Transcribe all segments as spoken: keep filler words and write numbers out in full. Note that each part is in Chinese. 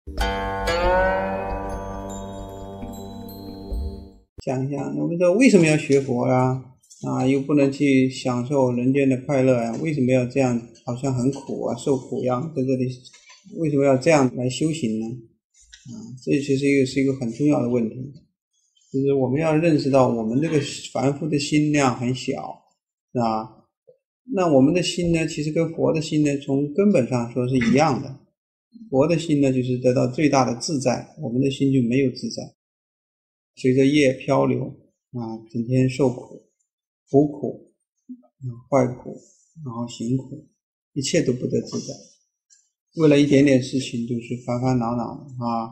讲一下，我们说为什么要学佛呀？啊，又不能去享受人间的快乐呀？为什么要这样？好像很苦啊，受苦一样，在这里为什么要这样来修行呢？啊，这其实一个是一个很重要的问题，就是我们要认识到我们这个凡夫的心量很小，啊，那我们的心呢，其实跟佛的心呢，从根本上说是一样的。佛的心呢，就是得到最大的自在，我们的心就没有自在，随着业漂流啊，整天受苦，苦苦啊，坏苦，然后行苦，一切都不得自在。为了一点点事情就是烦烦恼恼啊。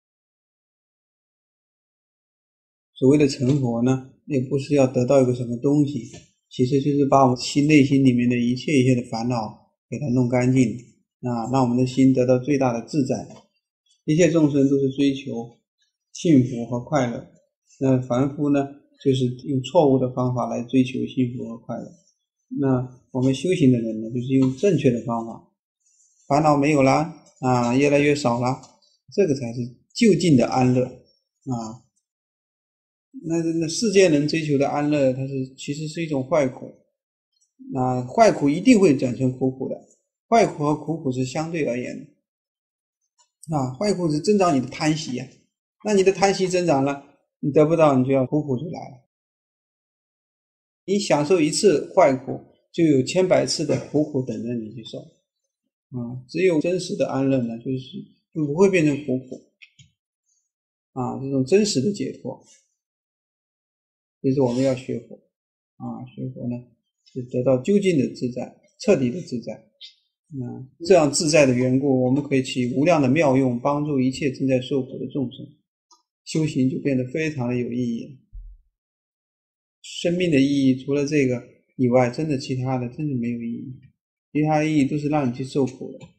所谓的成佛呢，也不是要得到一个什么东西，其实就是把我们心内心里面的一切一切的烦恼给它弄干净啊，让我们的心得到最大的自在。一切众生都是追求幸福和快乐，那凡夫呢，就是用错误的方法来追求幸福和快乐。那我们修行的人呢，就是用正确的方法，烦恼没有了啊，越来越少了，这个才是究竟的安乐啊。那那世间人追求的安乐，它是其实是一种坏苦，那坏苦一定会转成苦苦的，坏苦和苦苦是相对而言的啊，坏苦是增长你的贪习啊，那你的贪习增长了，你得不到，你就要苦苦就来了。你享受一次坏苦，就有千百次的苦苦等着你去受啊。只有真实的安乐呢，就是就不会变成苦苦啊，这种真实的解脱。这是我们要学佛啊，学佛呢是得到究竟的自在，彻底的自在。啊，这样自在的缘故，我们可以起无量的妙用，帮助一切正在受苦的众生，修行就变得非常的有意义了。生命的意义除了这个以外，真的其他的真的没有意义，其他的意义都是让你去受苦的。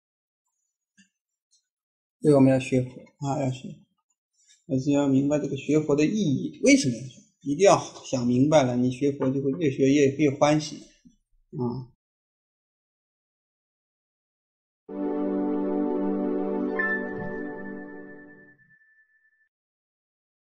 所以我们要学佛啊，要学，而且要明白这个学佛的意义，为什么要学？一定要想明白了，你学佛就会越学越越欢喜啊。